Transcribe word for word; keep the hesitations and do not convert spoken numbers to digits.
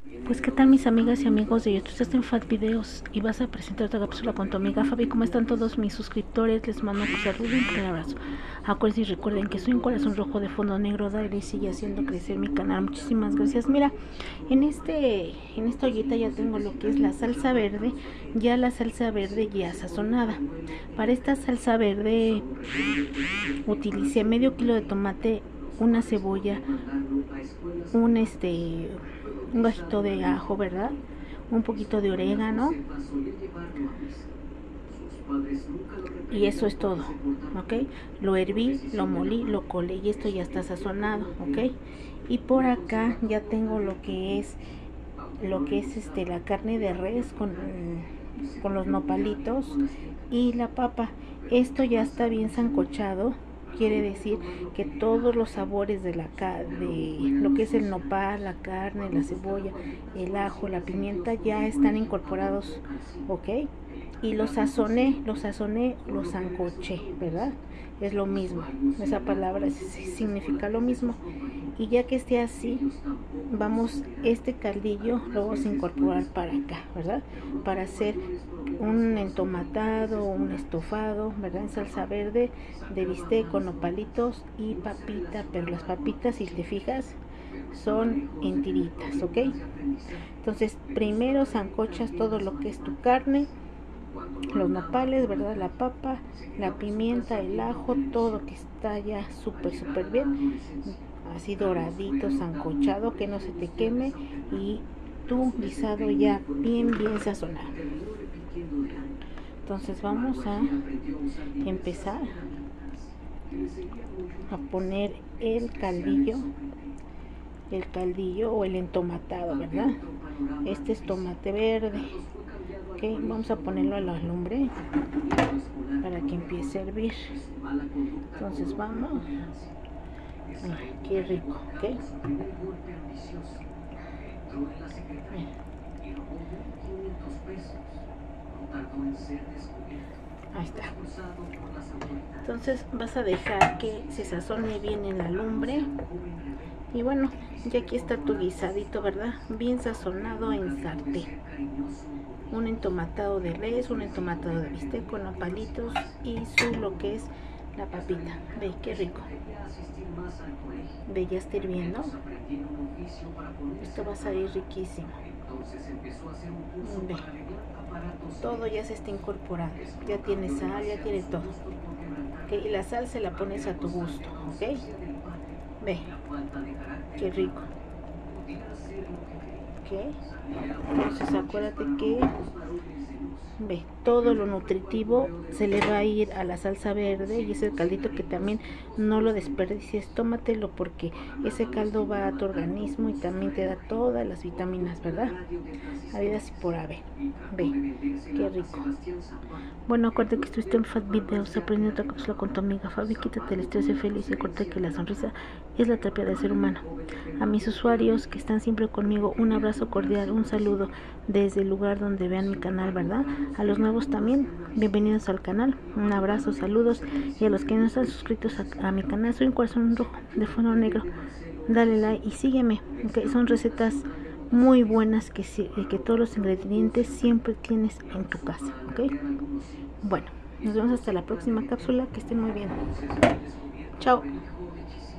Pues qué tal mis amigas y amigos de YouTube, estás en Fat Videos y vas a presentar otra cápsula con tu amiga Fabi. ¿Cómo están todos mis suscriptores? Les mando un saludo y un gran abrazo. Acuérdense y recuerden que soy un corazón rojo de fondo negro, dale y sigue haciendo crecer mi canal. Muchísimas gracias. Mira, en este, en esta ollita ya tengo lo que es la salsa verde, ya la salsa verde ya sazonada. Para esta salsa verde utilicé medio kilo de tomate, una cebolla, un este un gajito de ajo, ¿verdad? Un poquito de orégano. Y eso es todo, ¿ok? Lo herví, lo molí, lo colé y esto ya está sazonado, ¿ok? Y por acá ya tengo lo que es lo que es este la carne de res con, con los nopalitos y la papa. Esto ya está bien sancochado. Quiere decir que todos los sabores de la de lo que es el nopal, la carne, la cebolla, el ajo, la pimienta ya están incorporados, ¿ok? Y los sazoné, los sazoné, los sancoché, ¿verdad? Es lo mismo, esa palabra significa lo mismo. Y ya que esté así, vamos, este caldillo lo vamos a incorporar para acá, ¿verdad? Para hacer un entomatado, un estofado, ¿verdad? En salsa verde de bistec con nopalitos y papita, pero las papitas, si te fijas, son en tiritas, ¿ok? Entonces, primero sancochas todo lo que es tu carne, los nopales, ¿verdad? La papa, la pimienta, el ajo, todo que está ya súper, súper bien, así doradito, sancochado, que no se te queme y tu guisado ya bien, bien sazonado. Entonces vamos a empezar a poner el caldillo, el caldillo o el entomatado, ¿verdad? Este es tomate verde. Okay, vamos a ponerlo a la lumbre para que empiece a hervir. Entonces vamos. Ay, qué rico, ¿ok? Ahí está. Entonces vas a dejar que se sazone bien en la lumbre. Y bueno, ya aquí está tu guisadito, ¿verdad? Bien sazonado en sartén. Un entomatado de res, un entomatado de bistec con nopalitos y su lo que es la papita. Ve, qué rico. Ve, ya está hirviendo. Esto va a salir riquísimo. Ve, todo ya se está incorporando. Ya tiene sal, ya tiene todo. ¿Okay? Y la sal se la pones a tu gusto, ¿ok? Ve, qué rico. ¿Okay? Entonces acuérdate que ve, todo lo nutritivo se le va a ir a la salsa verde y ese caldito que también no lo desperdicies, tómatelo porque ese caldo va a tu organismo y también te da todas las vitaminas, ¿verdad? Habidas y por haber. Ve, qué rico. Bueno, acuérdate que estuviste en Fat Videos aprendiendo otra cápsula con tu amiga Fabi. Quítate el estrés, sé feliz y acuérdate que la sonrisa es la terapia del ser humano. A mis usuarios que están siempre conmigo, un abrazo cordial, un saludo desde el lugar donde vean mi canal, ¿verdad? A los nuevos también, bienvenidos al canal, un abrazo, saludos, y a los que no están suscritos a, a mi canal, soy un corazón rojo de fondo negro, dale like y sígueme, okay? Son recetas muy buenas que, que todos los ingredientes siempre tienes en tu casa, ¿ok? Bueno, nos vemos hasta la próxima cápsula, que estén muy bien, chao.